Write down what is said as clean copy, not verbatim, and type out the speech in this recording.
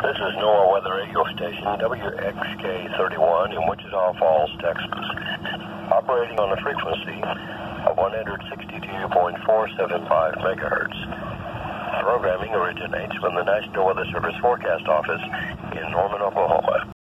This is NOAA Weather Radio Station WXK-31 in Wichita Falls, Texas. Operating on a frequency of 162.475 megahertz. Programming originates from the National Weather Service Forecast Office in Norman, Oklahoma.